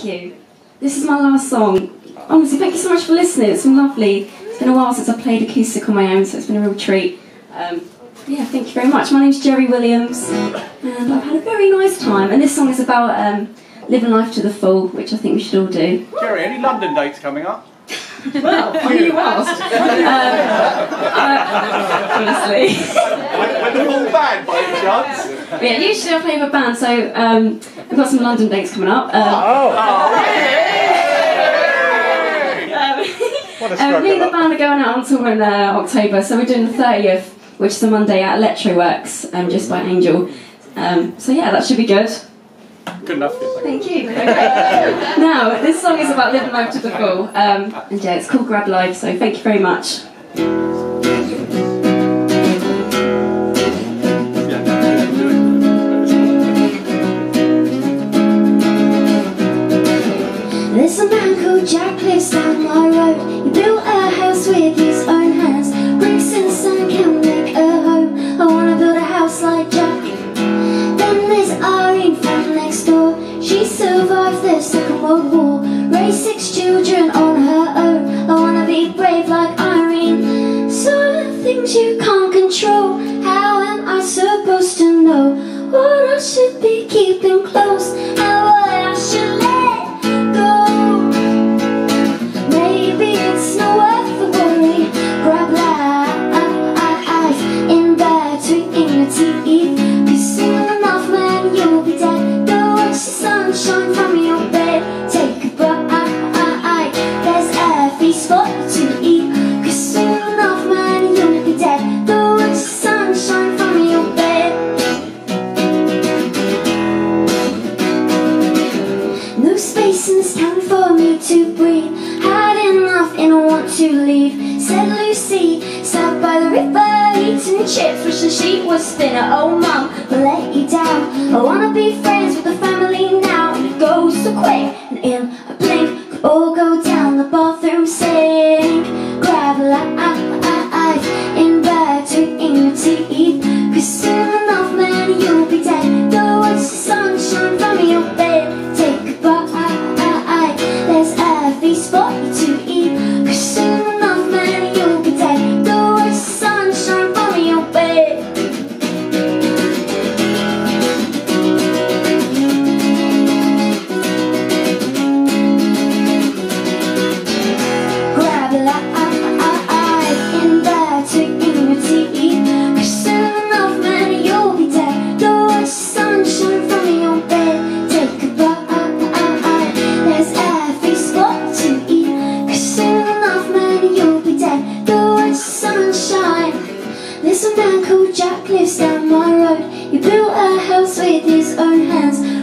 you. This is my last song. Honestly, thank you so much for listening. It's been lovely. It's been a while since I played acoustic on my own, so it's been a real treat. Yeah, thank you very much. My name's Jerry Williams, and I've had a very nice time. And this song is about living life to the full, which I think we should all do. Jerry, any London dates coming up? Well, funny you asked. Honestly. With the full band, by any chance? Yeah, usually I play with a band, so we've got some London dates coming up. What a struggle. Me and the band are going out on tour in October, so we're doing the 30th, which is a Monday at Electroworks, just by Angel. So yeah, that should be good. Good enough. Thank you. Okay. Now, this song is about living life to the full, and yeah, it's called Grab Life, so thank you very much. There's a man called Jack lives down my road. He built a house with his own hands. Bricks and sand can make a home. I wanna build a house like Jack. Then there's Irene from next door. She survived the Second World War, raised 6 children on her own. I wanna be brave like Irene. Some things you can't control. How am I supposed to know what I should be keeping close and what I should let go? Maybe it's not worth the worry. Grab life in between your teeth. 'Cause soon enough, man, you'll be dead. Don't watch the sunshine from your bed. Take a bite. There's a feast for you to eat. 'Cause soon enough, man, you'll be dead. Don't watch the sunshine from your bed. No space in this town for me to breathe. Had enough and I want to leave, said Lucy. Sat by the river eating chips, wishing she was thinner. Oh mum, will let you down. I wanna be friends with the family now. And it goes so quick, and in a blink could all go down the bathroom sink. Grab life in between your teeth. 'Cause soon enough, man, you'll be dead. Don't watch the sunshine from your bed. Take a bite. There's a feast for you to eat. 'Cause soon enough, man, you'll be dead. Don't watch the sunshine from your bed. Grab life in between your teeth. 'Cause soon enough, man, you'll be dead. Don't watch the sunshine from your bed. Take a bite. There's a feast for you to eat. 'Cause soon enough, man, you'll be dead. Don't watch the sunshine. There's a man called Jack lives down my road. He built a house with his own hands.